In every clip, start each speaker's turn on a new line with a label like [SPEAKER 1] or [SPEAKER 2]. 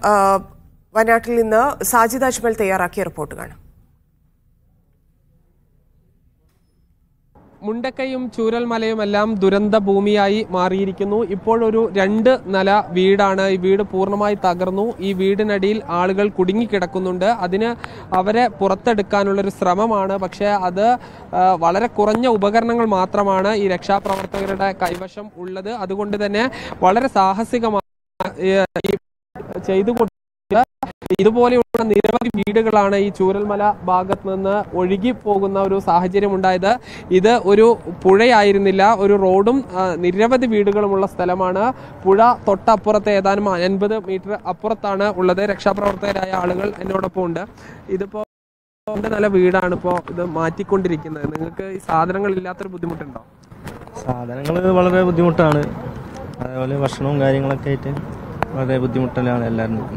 [SPEAKER 1] വയനാട്ടിൽ നിന്ന് സാജിദ് അജ്മൽ തയ്യാറാക്കിയ റിപ്പോർട്ട് കാണാം.
[SPEAKER 2] മുണ്ടക്കയും ചൂരൽമലയുമെല്ലാം ദുരന്ത ഭൂമിയായി മാറിയിരിക്കുന്നു. ഇപ്പോഴൊരു 2 നില വീടാണ്. ഈ വീട് പൂർണ്ണമായി തകർന്നു. ഈ വീടിനടിയിൽ ആളുകൾ കുടുങ്ങിക്കിടക്കുന്നുണ്ട്. അതിന് അവരെ പുറത്തെടുക്കാനുള്ളൊരു ശ്രമമാണ്. പക്ഷേ അത് വളരെ കുറഞ്ഞ ഉപകരണങ്ങൾ മാത്രമാണ് ഈ രക്ഷാപ്രവർത്തകരുടെ കൈവശം ഉള്ളത്. അതുകൊണ്ട് തന്നെ വളരെ സാഹസികമായി ചെയ്തു ഇതുപോലെയുള്ള നിരവധി വീടുകളാണ് ഈ ചൂരൽമല ഭാഗത്ത് നിന്ന് ഒഴുകി പോകുന്ന ഒരു സാഹചര്യം ഉണ്ടായത്. ഇത് ഒരു പുഴയായിരുന്നില്ല, ഒരു റോഡും നിരവധി വീടുകളുമുള്ള സ്ഥലമാണ്. പുഴ തൊട്ടപ്പുറത്ത് ഏതാനും 50 മീറ്റർ അപ്പുറത്താണ് ഉള്ളത്. രക്ഷാപ്രവർത്തകരായ ആളുകൾ എന്നോടൊപ്പം ഉണ്ട്. ഇതിപ്പോ നല്ല വീടാണ് ഇപ്പോൾ ഇത് മാറ്റിക്കൊണ്ടിരിക്കുന്നത്. നിങ്ങൾക്ക് ഈ സാധനങ്ങൾ ഇല്ലാത്തൊരു ബുദ്ധിമുട്ടുണ്ടോ?
[SPEAKER 3] സാധനങ്ങൾ വളരെ ബുദ്ധിമുട്ടാണ്. അതേപോലെ ഭക്ഷണവും കാര്യങ്ങളൊക്കെ ആയിട്ട് വളരെ ബുദ്ധിമുട്ടിലാണ് എല്ലാവരും.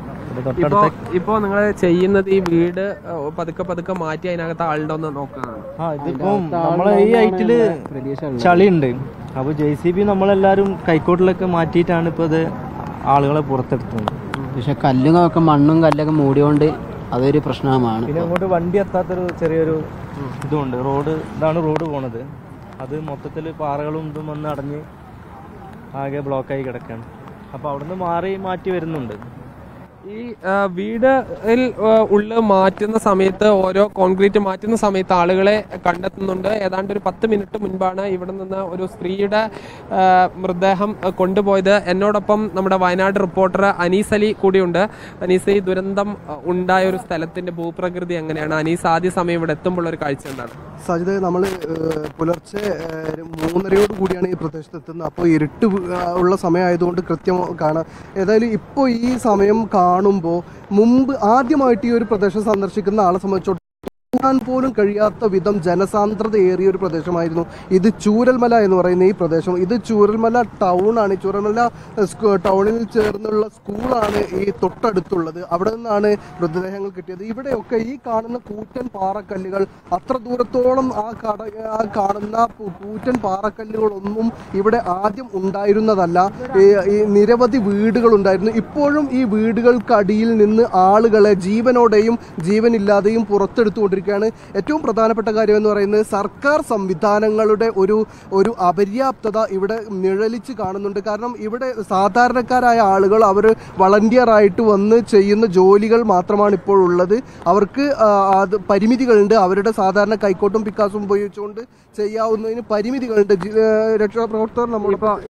[SPEAKER 2] ഇപ്പോ നിങ്ങൾ ചെയ്യുന്നത് ഈ വീട് പതുക്കെ പതുക്കെ മാറ്റി അതിനകത്ത് ആളുടെ ഒന്ന് നോക്കുകയാണ്.
[SPEAKER 3] ഇതിപ്പോ നമ്മളെ ഈ ഹൈറ്റില് ചളിയുണ്ട്. അപ്പൊ JCB നമ്മളെല്ലാരും കൈക്കോട്ടിലൊക്കെ മാറ്റിയിട്ടാണ് ഇപ്പൊ ഇത് ആളുകളെ പുറത്തെടുത്തത്.
[SPEAKER 4] പക്ഷെ കല്ലുകളൊക്കെ മണ്ണും കല്ലൊക്കെ മൂടിയോണ്ട് അതൊരു പ്രശ്നമാണ്.
[SPEAKER 3] പിന്നെ അങ്ങോട്ട് വണ്ടി എത്താത്തൊരു ചെറിയൊരു ഇതുണ്ട്. ഇതാണ് റോഡ് പോണത്. അത് മൊത്തത്തിൽ പാറകളും ഇതും വന്ന് അടഞ്ഞ് ആകെ ബ്ലോക്കായി കിടക്കാണ്. അപ്പൊ അവിടുന്ന് മാറ്റി വരുന്നുണ്ട്.
[SPEAKER 2] ഈ വീടിൽ ഉള്ളിൽ മാറ്റുന്ന സമയത്ത്, ഓരോ കോൺക്രീറ്റ് മാറ്റുന്ന സമയത്ത് ആളുകളെ കണ്ടെത്തുന്നുണ്ട്. ഏതാണ്ട് ഒരു 10 മിനിറ്റ് മുൻപാണ് ഇവിടെ നിന്ന് ഒരു സ്ത്രീയുടെ മൃതദേഹം കൊണ്ടുപോയത്. എന്നോടൊപ്പം നമ്മുടെ വയനാട് റിപ്പോർട്ടർ അനീസ് അലി കൂടിയുണ്ട്. അനീസ്, ഈ ദുരന്തം ഉണ്ടായ ഒരു സ്ഥലത്തിന്റെ ഭൂപ്രകൃതി എങ്ങനെയാണ്? അനീസ് ആദ്യ സമയം ഇവിടെ എത്തുമ്പോൾ ഒരു കാഴ്ച എന്താണ്?
[SPEAKER 5] സാജിദ്, നമ്മൾ പുലർച്ചെ 3:30 കൂടിയാണ് ഈ പ്രദേശത്ത് എത്തുന്നത്. അപ്പോൾ ഇരുട്ട് ഉള്ള സമയമായതുകൊണ്ട് കൃത്യം കാണാം. ഏതായാലും ഇപ്പോൾ ഈ സമയം കാണുമ്പോൾ മുമ്പ് ആദ്യമായിട്ട് ഈ ഒരു പ്രദേശം സന്ദർശിക്കുന്ന ആളെ സംബന്ധിച്ചിടത്തോളം പോലും കഴിയാത്ത വിധം ജനസാന്ദ്രതയേറിയ ഒരു പ്രദേശമായിരുന്നു ഇത്. ചൂരൽമല എന്ന് പറയുന്ന ഈ പ്രദേശം, ഇത് ചൂരൽമല ടൗണാണ്. ചൂരൽമല ടൗണിൽ ചേർന്നുള്ള സ്കൂളാണ് ഈ തൊട്ടടുത്തുള്ളത്. അവിടെ നിന്നാണ് മൃതദേഹങ്ങൾ കിട്ടിയത്. ഇവിടെയൊക്കെ ഈ കാണുന്ന കൂറ്റൻ പാറക്കല്ലുകൾ, അത്ര ദൂരത്തോളം ആ കാണുന്ന കൂറ്റൻ പാറക്കല്ലുകളൊന്നും ഇവിടെ ആദ്യം ഉണ്ടായിരുന്നതല്ല. ഈ നിരവധി വീടുകൾ ഉണ്ടായിരുന്നു. ഇപ്പോഴും ഈ വീടുകൾക്കടിയിൽ നിന്ന് ആളുകളെ ജീവനോടെയും ജീവനില്ലാതെയും പുറത്തെടുത്തുകൊണ്ടിരിക്കുകയാണ്. ഏറ്റവും പ്രധാനപ്പെട്ട കാര്യം എന്ന് പറയുന്നത് സർക്കാർ സംവിധാനങ്ങളുടെ ഒരു അപര്യാപ്തത ഇവിടെ നിഴലിച്ച് കാണുന്നുണ്ട്. കാരണം ഇവിടെ സാധാരണക്കാരായ ആളുകൾ അവർ വളണ്ടിയറായിട്ട് വന്ന് ചെയ്യുന്ന ജോലികൾ മാത്രമാണ് ഇപ്പോൾ ഉള്ളത്. അവർക്ക് അത് പരിമിതികളുണ്ട്. അവരുടെ സാധാരണ കൈക്കോട്ടും പിക്കാസും ഉപയോഗിച്ചുകൊണ്ട് ചെയ്യാവുന്നതിന് പരിമിതികളുണ്ട്. രക്ഷാപ്രവർത്തകർ നമ്മളിപ്പോൾ